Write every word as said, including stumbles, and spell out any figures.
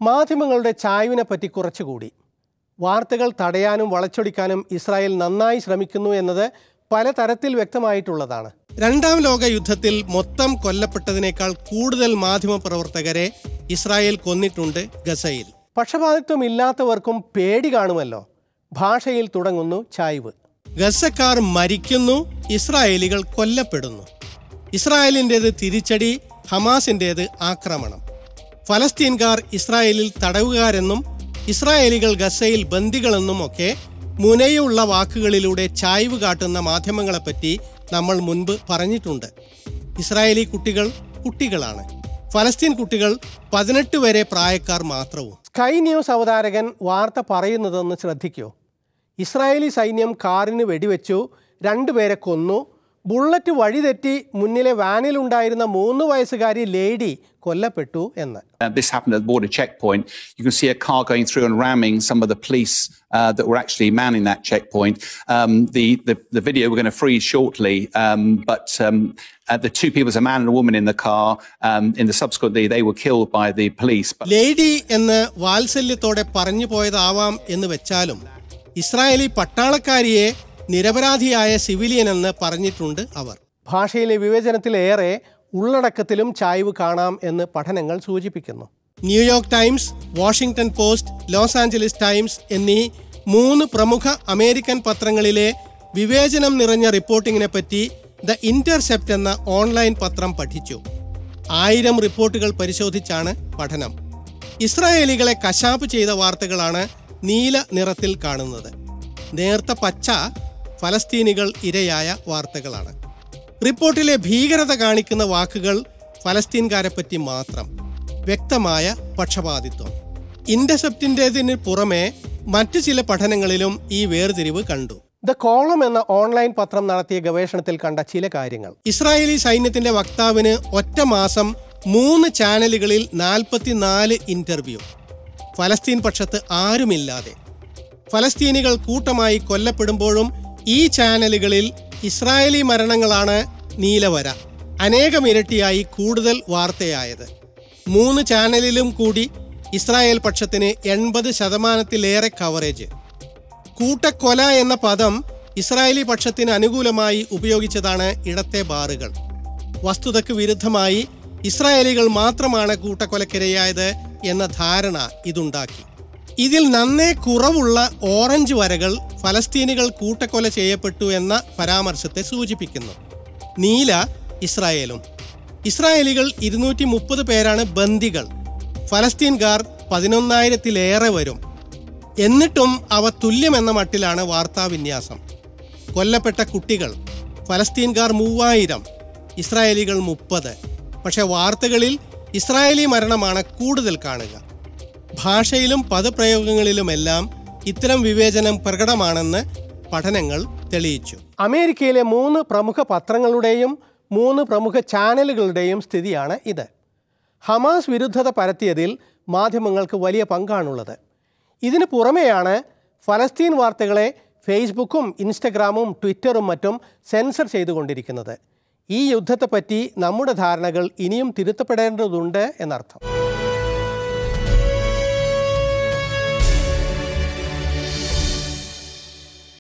മാധ്യമങ്ങളുടെ ചായ്വിനെ പറ്റി കുറച്ചുകൂടി. വാർത്തകൾ തടയാനും വളച്ചൊടിക്കാനും ഇസ്രായേൽ നന്നായി ശ്രമിക്കുന്നു എന്നത് പലതരത്തിൽ വ്യക്തമായിട്ടുള്ളതാണ്. രണ്ടാം ലോക യുദ്ധത്തിൽ മൊത്തം കൊല്ലപ്പെട്ടതിനേക്കാൾ കൂടുതൽ മാധ്യമപ്രവർത്തകരെ ഇസ്രായേൽ കൊന്നിട്ടുണ്ട് ഗസയിൽ. പക്ഷപാതിത്വമില്ലാത്തവർക്കും പേടി കാണുമല്ലോ. ഭാഷയിൽ തുടങ്ങുന്നു ചായ്വ്. ഗസക്കാർ മരിക്കുന്നു, ഇസ്രായേലികൾ കൊല്ലപ്പെടുന്നു. ഇസ്രായേലിൻ്റേത് തിരിച്ചടി, ഹമാസിൻ്റേത് ആക്രമണം. ഫലസ്തീൻകാർ ഇസ്രായേലിൽ തടവുകാരെന്നും ഇസ്രായേലികൾ ഗസയിൽ ബന്ദികളെന്നും ഒക്കെ മുനയുള്ള വാക്കുകളിലൂടെ ചായ്വ് കാട്ടുന്ന മാധ്യമങ്ങളെപ്പറ്റി നമ്മൾ മുൻപ് പറഞ്ഞിട്ടുണ്ട്. ഇസ്രായേലി കുട്ടികൾ കുട്ടികളാണ്. ഫലസ്തീൻ കുട്ടികൾ പതിനെട്ട് വരെ പ്രായക്കാർ മാത്രവും. സ്കൈ ന്യൂസ് അവതാരകൻ വാർത്ത പറയുന്നതെന്ന് ശ്രദ്ധിക്കൂ. ഇസ്രായേലി സൈന്യം കാറിന് വെടിവെച്ചു, രണ്ടുപേരെ കൊന്നു. ബുള്ളറ്റ് വഴിതെറ്റി മുന്നിലെ വാനിലുണ്ടായിരുന്ന മൂന്ന് വയസ്സുകാരി ലേഡി കൊല്ലപ്പെട്ടു എന്ന്. This happened at the border checkpoint. You can see a car going through and ramming some of the police uh, that were actually manning that checkpoint. Um, the, the the video we're going to freeze shortly, um, but um, uh, the two people, a man and a woman in the car. Um, in the subsequently, they were killed by the police. Lady എന്ന് വാത്സല്യത്തോടെ പറഞ്ഞു പോയതാവാം എന്ന് വെച്ചാലും Israeli പട്ടാളക്കാരിയെ നിരപരാധിയായ civilian എന്ന് പറഞ്ഞിട്ടുണ്ട് അവർ. ഭാഷയിലെ വിവേചനത്തിലേറെ ഉള്ളടക്കത്തിലും ചായ്വ് കാണാം എന്ന് പഠനങ്ങൾ സൂചിപ്പിക്കുന്നു. New York Times, Washington Post, Los Angeles Times എന്നീ മൂന്ന് പ്രമുഖ അമേരിക്കൻ പത്രങ്ങളിലെ വിവേചനം നിറഞ്ഞ റിപ്പോർട്ടിങ്ങിനെ പറ്റി ദ ഇന്റർസെപ്റ്റ് എന്ന ഓൺലൈൻ പത്രം പഠിച്ചു. ആയിരം റിപ്പോർട്ടുകൾ പരിശോധിച്ചാണ് പഠനം. ഇസ്രായേലികളെ കശാപ്പ് ചെയ്ത വാർത്തകളാണ് നീല നിറത്തിൽ കാണുന്നത്. നേർത്ത പച്ച ഫലസ്തീനികൾ ഇരയായ വാർത്തകളാണ്. റിപ്പോർട്ടിലെ ഭീകരത കാണിക്കുന്ന വാക്കുകൾ ഫലസ്തീൻകാരെ പറ്റി മാത്രം. വ്യക്തമായ പക്ഷപാതിത്വം. ഇന്റർസെപ്റ്റിൻ്റെതിന് പുറമെ മറ്റു ചില പഠനങ്ങളിലും ഈ വേർതിരിവ് കണ്ടു. ദ കോളം എന്ന ഓൺലൈൻ പത്രം നടത്തിയ ഗവേഷണത്തിൽ കണ്ട ചില കാര്യങ്ങൾ. ഇസ്രായേലി സൈന്യത്തിന്റെ വക്താവിന് ഒറ്റ മാസം മൂന്ന് ചാനലുകളിൽ നാൽപ്പത്തിനാല് ഇന്റർവ്യൂ. ഫലസ്തീൻ പക്ഷത്ത് ആരുമില്ലാതെ. ഫലസ്തീനികൾ കൂട്ടമായി കൊല്ലപ്പെടുമ്പോഴും ഈ ചാനലുകളിൽ ഇസ്രായേലി മരണങ്ങളാണ് നീലവര. അനേകം ഇരട്ടിയായി കൂടുതൽ വാർത്തയായത്. മൂന്ന് ചാനലിലും കൂടി ഇസ്രായേൽ പക്ഷത്തിന് എൺപത് ശതമാനത്തിലേറെ കവറേജ്. കൂട്ടക്കൊല എന്ന പദം ഇസ്രായേലി പക്ഷത്തിന് അനുകൂലമായി ഉപയോഗിച്ചതാണ് ഇടത്തെ ബാറുകൾ. വസ്തുതയ്ക്ക് വിരുദ്ധമായി ഇസ്രായേലികൾ മാത്രമാണ് കൂട്ടക്കൊലക്കിരയായത് എന്ന ധാരണ ഇതുണ്ടാക്കി. ഇതിൽ നന്നേ കുറവുള്ള ഓറഞ്ച് വരകൾ ഫലസ്തീനികൾ കൂട്ടക്കൊല ചെയ്യപ്പെട്ടു എന്ന പരാമർശത്തെ സൂചിപ്പിക്കുന്നു. നീല ഇസ്രായേലും. ഇസ്രായേലികൾ ഇരുന്നൂറ്റി മുപ്പത് പേരാണ് ബന്ദികൾ. ഫലസ്തീൻകാർ പതിനൊന്നായിരത്തിലേറെ വരും. എന്നിട്ടും അവ തുല്യമെന്ന മട്ടിലാണ് വാർത്താവിന്യാസം. കൊല്ലപ്പെട്ട കുട്ടികൾ ഫലസ്തീൻകാർ മൂവായിരം, ഇസ്രായേലികൾ മുപ്പത്. പക്ഷെ വാർത്തകളിൽ ഇസ്രായേലി മരണമാണ് കൂടുതൽ കാണുക. ഭാഷയിലും പദപ്രയോഗങ്ങളിലുമെല്ലാം ഇത്തരം വിവേചനം പ്രകടമാണെന്ന് പഠനങ്ങൾ തെളിയിച്ചു. അമേരിക്കയിലെ മൂന്ന് പ്രമുഖ പത്രങ്ങളുടെയും മൂന്ന് പ്രമുഖ ചാനലുകളുടെയും സ്ഥിതിയാണ് ഇത്. ഹമാസ് വിരുദ്ധത പരത്തിയതിൽ മാധ്യമങ്ങൾക്ക് വലിയ പങ്കാണുള്ളത്. ഇതിനു പുറമെയാണ് ഫലസ്തീൻ വാർത്തകളെ ഫേസ്ബുക്കും ഇൻസ്റ്റഗ്രാമും ട്വിറ്ററും മറ്റും സെൻസർ ചെയ്തുകൊണ്ടിരിക്കുന്നത്. ഈ യുദ്ധത്തെപ്പറ്റി നമ്മുടെ ധാരണകൾ ഇനിയും തിരുത്തപ്പെടേണ്ടതുണ്ട് എന്നർത്ഥം.